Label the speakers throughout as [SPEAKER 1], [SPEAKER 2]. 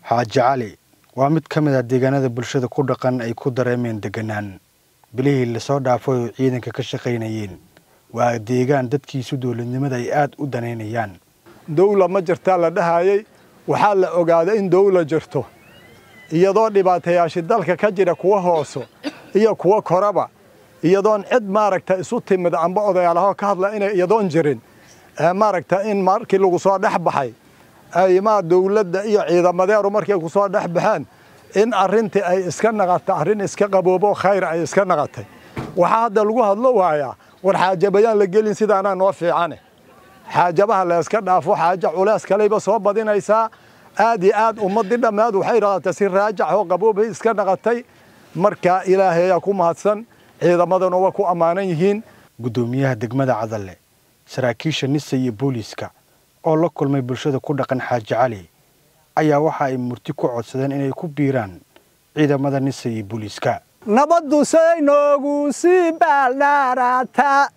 [SPEAKER 1] Xaaji Cali waa mid ka mid ah deegaanada bulshada ku dhaqan ay ku dareemeen deganaan bilihii la soo dhaafay oo ciidanka ka shaqeynayeen waa deegaan dadkiisu dawladnimada ay aad u daneynayaan
[SPEAKER 2] dawla ma jirta la dhahayay waxa la ogaaday in dawla jirto iyadoo dhibaatayaasha dalka ka jira kuwa hooso iyo kuwa koraba iyadoon cid maaragta isu timid amba odayaalaha ka hadla inay iyadoon jirin maaragta in markii lagu soo dhaxbaxay ay ma dawladda iyo ciidamadeeru markay ku soo dhaxbaxaan in arintii ay iska naqata arin iska qaboobo khayr ay iska naqatay waxa hadda lagu hadlo waaya war xaajabayaan la gelin sidaana noo fiicane xaajabaha la iska dhaafo xaaja culays kaleeba soo badinaysa aad iyo aad ummadii dhamaad waxay raadtay si raajac oo qaboobo iska naqatay marka ilaahay ku mahadsan ciidamadana waa ku amaanan yihiin
[SPEAKER 1] gudoomiyaha degmada Cadalle saraakiisha NISA iyo booliska oo la kulmay bulshada ku dhaqan Xaaji Cali ayaa waxa ay murti ku codsadeen inay ku biiraan ciidamada NISA iyo booliska
[SPEAKER 2] nabadu say noogu si baldarata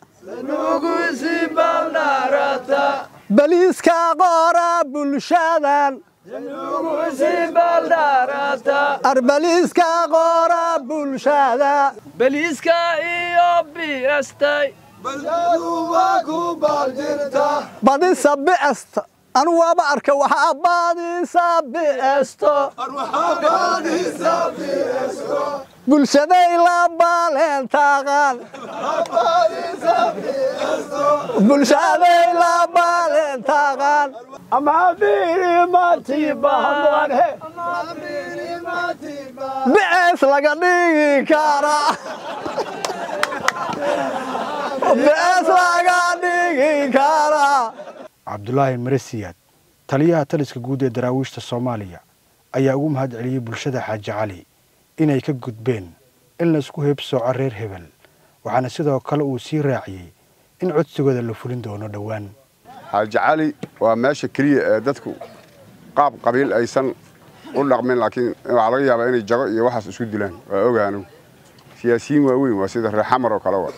[SPEAKER 2] baliska qora bulshadan arbaliska qora bulshada
[SPEAKER 3] baliska iyo biastay
[SPEAKER 2] badisa biasta anu waaba arka waxa badisa biasto bulshaday la balentaqan bulshaday la balentaqan amabiri matibane bias laga dhigi kara bias laga dhigi kara
[SPEAKER 1] Abdullahi Marasiyad taliyaha taliska guud ee daraawiishta Soomaaliya ayaa ugu mahad celiyay bulshada Xaaji Cali inay ka gudbeen in la isku heebsooco reer hebel waxaana sidoo kale uu sii raaciyay in codsigooda la fulin doono dhawaan
[SPEAKER 4] Xaaji Cali waa meesha kaliya ee dadku qaab qabiil aysan u dhaqmin laakiin waxa laga yaabaa inay jago iyo waxaas isku dilaan waa ogaano siyaasiyiin waaweyn waa sida reer xamar oo kale waa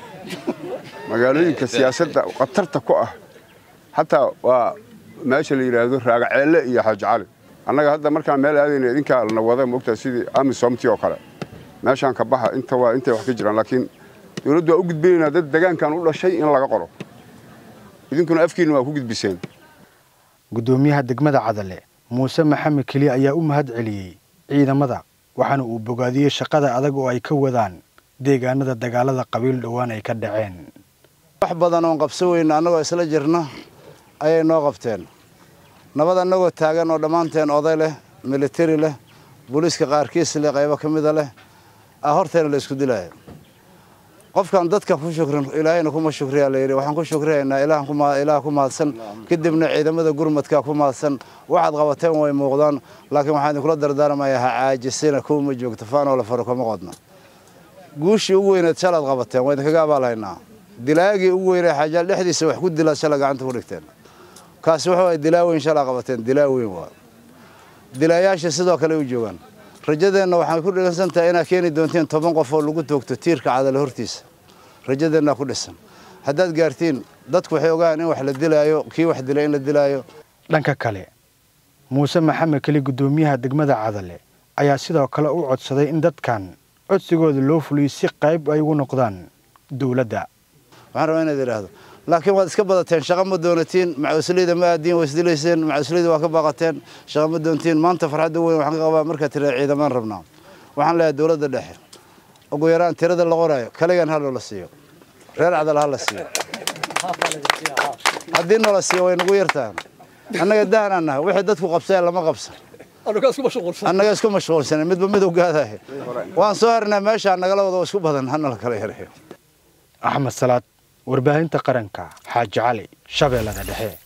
[SPEAKER 4] magaalooyinka siyaasadda qatarta ku ah hatta waa meesha la yiraahdo raagaceele iyo Xaaji Cali annaga hadda markaan meel aadayna idinka la wada moogtaa sidii amisomti oo kale meeshaan ka baxa inta wax ka jiraan laakiin dawladdu waa u gudbinayna dad deegaankan u dhashay in laga qoro idinkuna afkiina waa ku gudbiseen
[SPEAKER 1] gudoomiyaha degmada Cadalle Muuse Maxamed Kaliya ayaa u mahad celiyay ciidamada waxaana uu bogaadiyay shaqada adag oo ay ka wadaan deegaanada dagaalada qabiil dhawaan ay ka dhaceen
[SPEAKER 5] wax badan oo qabsooyna anagoo isla jirna ayay noo qabteen nabad anagoo taagan oo dhamaanteen oday leh military leh booliska qaarkiis leh qaybo kamid leh horteena la isku dilaayo qofkan dadka ku shukran ilaahayna kuma shukriya leeyahay waxaan ku shukriyeynaa ilaah ku mahadsan kadibna ciidamada gurmadka ku mahadsan waxaad qabateen way muuqdaan laakiin waxaan kula dardaarmayaa ha caajisina kuma joogto faano la faro kuma qodna guushi ugu weynaad shalaad qabateen way kaga abaalhaynaa dilaagii ugu weynaa xaajal dhexdiisa wax ku dilaa shala gacanta ku dhigteen kaas waxa ay dilaaweyn shala qabateen dilaaweyn waa dilaayaasha sidoo kale u joogan rajadeena waxaan ku dhigansantahay inaa keeni doonteen 10 qof oo lagu toogto tiirka Cadalle hortiisa rajadeena ku dhisan haddaad gaartiin dadku waxay ogaan in wax la dilaayo kii wax dilay in la dilaayo
[SPEAKER 1] dhanka kale Muuse Maxamed Kali gudoomiyaha degmada Cadalle ayaa sidoo kale u codsaday in dadkan codsigooda loo fuliyo si qayb ay ugu noqdaan dawladda
[SPEAKER 5] waxaan rabaa inaad iraahdo laakiin waad iska badateen shaqo ma doonatiin macawslida ma aadin wasdilayeen macawslida waa ka baaqateen shaqo ma doontiin maanta farxad weyn waxaan qabaa marka tira ciidaman rabnaa waxaan leeyahay dawladda dhexe ugu yaraan tirada la qorayo kaliyan hal la siiyo reer Cadalle hal la siiyo haddii noo la siiyo way nagu yartaan annaga daanana wixii dadku qabsay lama qabsan annaga isku mashquulsan midba mid u gaadahay waan soo harnaa meesha nagala wada isku badan hana la kala yareeyo
[SPEAKER 1] Axmed Salaad warbaahinta qaranka Xaaji Cali Shabeellada Dhexe